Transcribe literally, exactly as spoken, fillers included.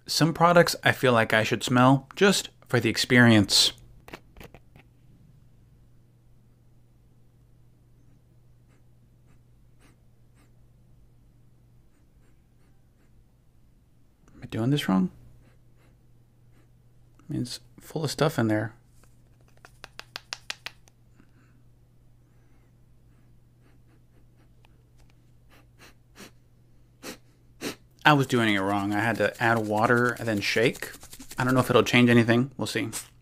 Some products I feel like I should smell just for the experience. Am I doing this wrong? I mean, it's full of stuff in there. I was doing it wrong. I had to add water and then shake. I don't know if it'll change anything. We'll see.